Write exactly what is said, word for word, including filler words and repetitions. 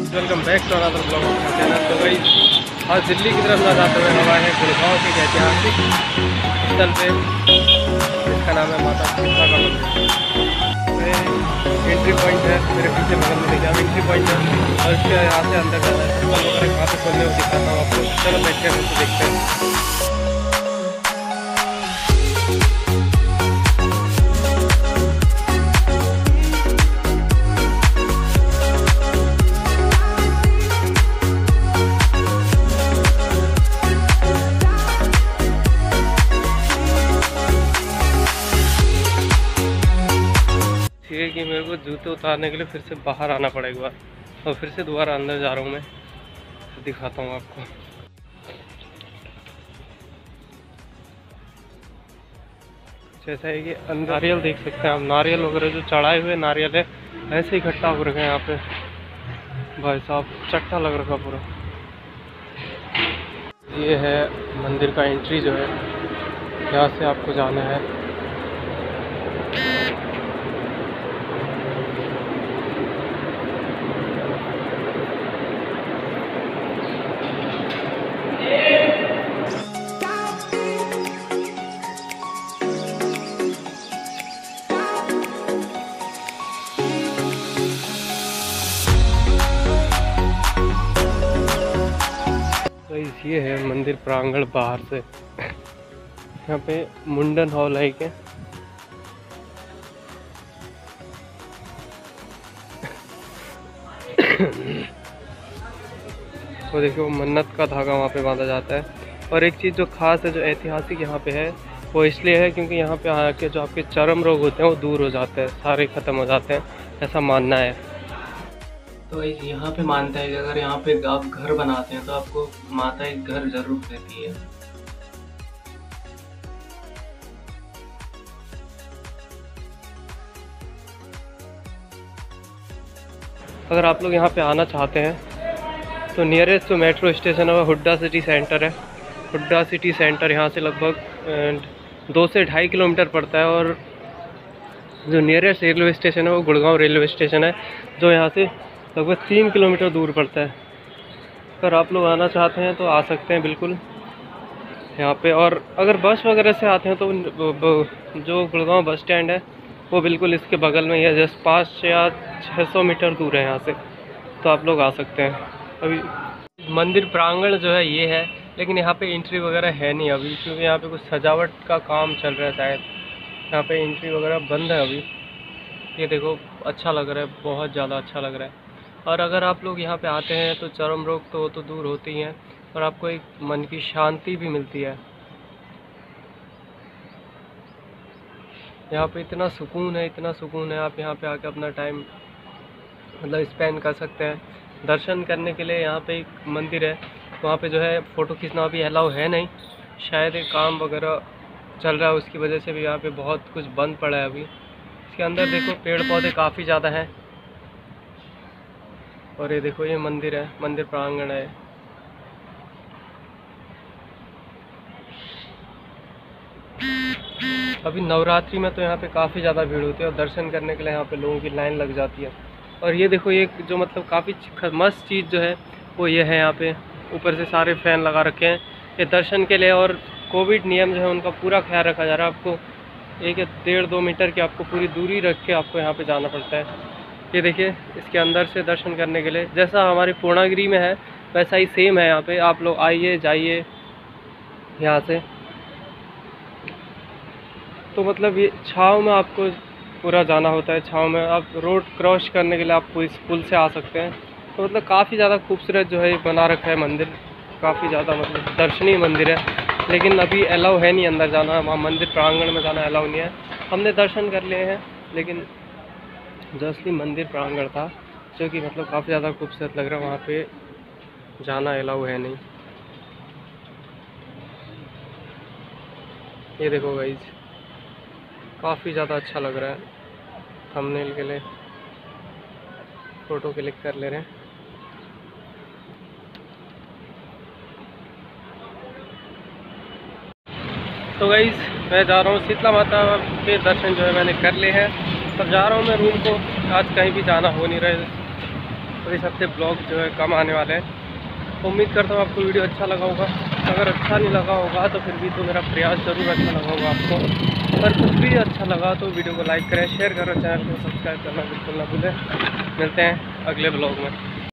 Welcome back to another blog of my channel. तो भाई आज दिल्ली की तरफ ना जाते हुए हवा है गुड़गांव के एक ऐतिहासिक स्थल पे, इसका नाम है माता शीतला का मंदिर। एंट्री पॉइंट है मेरे पीछे बगल में, देखिए अब एंट्री पॉइंट है और इसके यहाँ से अंदर जाना है। चप्पल वगैरह कहाँ से खोलने को दिखाता हूँ आपको। चलो बैठते हैं, उसको देखते हैं। कि मेरे को जूते उतारने के लिए फिर से बाहर आना पड़ेगा और फिर से दोबारा अंदर जा रहा हूँ मैं, तो दिखाता हूँ आपको। जैसा है कि अंदर नारियल देख सकते हैं आप, नारियल वगैरह जो चढ़ाए हुए नारियल है ऐसे ही इकट्ठा हो रखे हैं यहाँ पे। भाई साहब चट्टा लग रखा पूरा। ये है मंदिर का एंट्री जो है, यहाँ से आपको जाना है। ये है मंदिर प्रांगण बाहर से। यहाँ पे मुंडन हॉल है क्या? वो देखिए वो मन्नत का धागा वहाँ पे बांधा जाता है। और एक चीज़ जो खास है, जो ऐतिहासिक यहाँ पे है, वो इसलिए है क्योंकि यहाँ पे आके जो आपके चर्म रोग होते हैं वो दूर हो जाते हैं, सारे ख़त्म हो जाते हैं, ऐसा मानना है। तो यहाँ पे मानता है कि अगर यहाँ पे आप घर बनाते हैं तो आपको माता एक घर जरूर देती है। अगर आप लोग यहाँ पे आना चाहते हैं तो नियरेस्ट जो मेट्रो स्टेशन है वो हुड्डा सिटी सेंटर है। हुड्डा सिटी सेंटर यहाँ से लगभग दो से ढाई किलोमीटर पड़ता है। और जो नियरेस्ट रेलवे स्टेशन है वो गुड़गांव रेलवे स्टेशन है, जो यहाँ से लगभग तीन किलोमीटर दूर पड़ता है। अगर आप लोग आना चाहते हैं तो आ सकते हैं बिल्कुल यहाँ पे। और अगर बस वगैरह से आते हैं तो जो गुड़गांव बस स्टैंड है वो बिल्कुल इसके बगल में ही है, जस्ट पाँच या छः सौ मीटर दूर है यहाँ से, तो आप लोग आ सकते हैं। अभी मंदिर प्रांगण जो है ये है, लेकिन यहाँ पे एंट्री वगैरह है नहीं अभी, क्योंकि यहाँ पे कुछ सजावट का काम चल रहा है शायद। यहाँ पे एंट्री वगैरह बंद है अभी। ये देखो अच्छा लग रहा है, बहुत ज़्यादा अच्छा लग रहा है। और अगर आप लोग यहाँ पे आते हैं तो चर्म रोग तो वो तो दूर होती ही हैं, और आपको एक मन की शांति भी मिलती है। यहाँ पे इतना सुकून है, इतना सुकून है, आप यहाँ पे आके अपना टाइम मतलब स्पेंड कर सकते हैं। दर्शन करने के लिए यहाँ पे एक मंदिर है, वहाँ पे जो है फ़ोटो खींचना भी अलाउ है नहीं, शायद एक काम वगैरह चल रहा है, उसकी वजह से भी यहाँ पे बहुत कुछ बंद पड़ा है अभी। इसके अंदर देखो पेड़ पौधे काफ़ी ज़्यादा हैं। और ये देखो ये मंदिर है, मंदिर प्रांगण है। अभी नवरात्रि में तो यहाँ पे काफ़ी ज़्यादा भीड़ होती है और दर्शन करने के लिए यहाँ पे लोगों की लाइन लग जाती है। और ये देखो ये जो मतलब काफ़ी मस्त चीज़ जो है वो ये है, यहाँ पे ऊपर से सारे फ़ैन लगा रखे हैं ये दर्शन के लिए। और कोविड नियम जो है उनका पूरा ख्याल रखा जा रहा है। आपको एक डेढ़ दो मीटर की आपको पूरी दूरी रख के आपको यहाँ पे जाना पड़ता है। ये देखिए इसके अंदर से दर्शन करने के लिए जैसा हमारी पूर्णागिरी में है वैसा ही सेम है यहाँ पे। आप लोग आइए जाइए यहाँ से। तो मतलब ये छाँव में आपको पूरा जाना होता है, छाँव में आप रोड क्रॉस करने के लिए आपको इस पुल से आ सकते हैं। तो मतलब काफ़ी ज़्यादा खूबसूरत जो है बना रखा है मंदिर, काफ़ी ज़्यादा मतलब दर्शनीय मंदिर है। लेकिन अभी अलाउ है नहीं अंदर जाना, वहाँ मंदिर प्रांगण में जाना अलाउ नहीं है। हमने दर्शन कर लिए हैं, लेकिन जो असली मंदिर प्रांगण था जो कि मतलब काफ़ी ज़्यादा खूबसूरत लग रहा है, वहाँ पे जाना अलाउ है नहीं। ये देखो गाइस काफ़ी ज़्यादा अच्छा लग रहा है। थंबनेल के लिए फ़ोटो क्लिक कर ले रहे हैं। तो गाइस मैं जा रहा हूँ शीतला माता के दर्शन जो है मैंने कर लिए हैं। तब जा रहा हूँ मैं रूम को, आज कहीं भी जाना हो नहीं रहा है। तो इस हफ्ते ब्लॉग जो है कम आने वाले हैं। तो उम्मीद करता हूँ आपको वीडियो अच्छा लगा होगा। अगर अच्छा नहीं लगा होगा तो फिर भी तो मेरा प्रयास ज़रूर अच्छा लगा होगा आपको। अगर कुछ भी अच्छा लगा तो वीडियो को लाइक करें, शेयर करें, चैनल को सब्सक्राइब करना बिल्कुल ना भूलें। मिलते हैं अगले ब्लॉग में।